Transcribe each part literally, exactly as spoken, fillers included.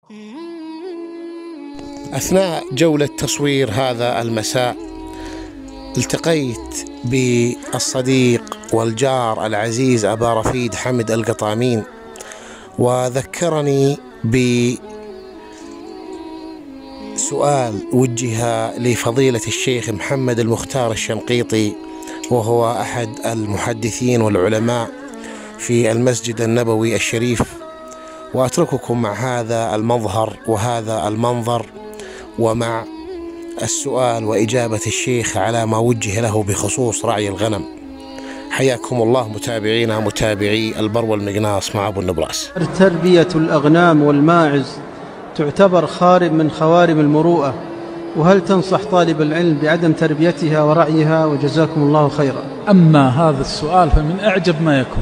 أثناء جولة تصوير هذا المساء التقيت بالصديق والجار العزيز أبا رفيد حمد القطامين، وذكرني بسؤال وجه لفضيلة الشيخ محمد المختار الشنقيطي، وهو أحد المحدثين والعلماء في المسجد النبوي الشريف. وأترككم مع هذا المظهر وهذا المنظر ومع السؤال وإجابة الشيخ على ما وجه له بخصوص رعي الغنم. حياكم الله متابعينا متابعي البر والمقناص مع أبو النبراس. تربية الأغنام والماعز تعتبر خارم من خوارم المروءة، وهل تنصح طالب العلم بعدم تربيتها ورعيها؟ وجزاكم الله خيرا. أما هذا السؤال فمن أعجب ما يكون.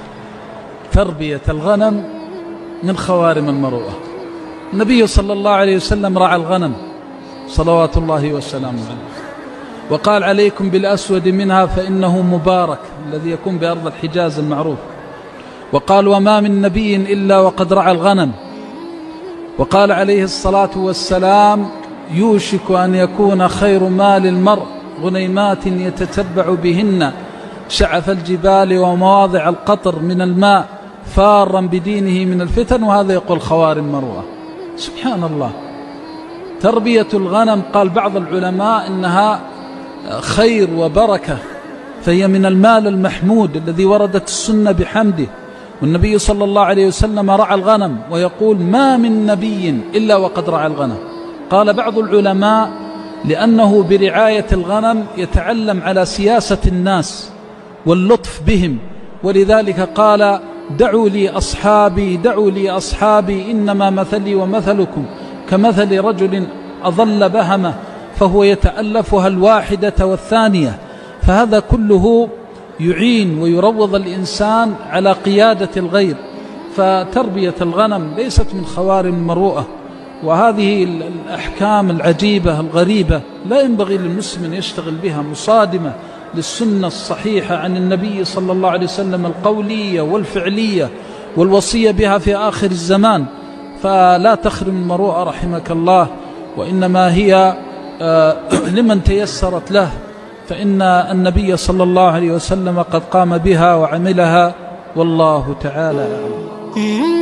تربية الغنم من خوارم المروءة. النبي صلى الله عليه وسلم رعى الغنم صلوات الله وسلامه عليه، وقال: عليكم بالأسود منها فإنه مبارك، الذي يكون بأرض الحجاز المعروف. وقال: وما من نبي إلا وقد رعى الغنم. وقال عليه الصلاة والسلام: يوشك أن يكون خير مال المرء غنيمات يتتبع بهن شعف الجبال ومواضع القطر من الماء فارا بدينه من الفتن. وهذا يقول خوارم مروءة. سبحان الله. تربية الغنم قال بعض العلماء إنها خير وبركة، فهي من المال المحمود الذي وردت السنة بحمده. والنبي صلى الله عليه وسلم رعى الغنم، ويقول: ما من نبي إلا وقد رعى الغنم. قال بعض العلماء: لأنه برعاية الغنم يتعلم على سياسة الناس واللطف بهم، ولذلك قال: دعوا لي أصحابي دعوا لي أصحابي إنما مثلي ومثلكم كمثل رجل أضل بهمة فهو يتألفها الواحدة والثانية. فهذا كله يعين ويروض الإنسان على قيادة الغير. فتربية الغنم ليست من خوارم المروءة، وهذه الأحكام العجيبة الغريبة لا ينبغي للمسلم أن يشتغل بها، مصادمة للسنة الصحيحة عن النبي صلى الله عليه وسلم القولية والفعلية، والوصية بها في آخر الزمان. فلا تخرم المروءة رحمك الله، وإنما هي لمن تيسرت له، فإن النبي صلى الله عليه وسلم قد قام بها وعملها، والله تعالى أعلم.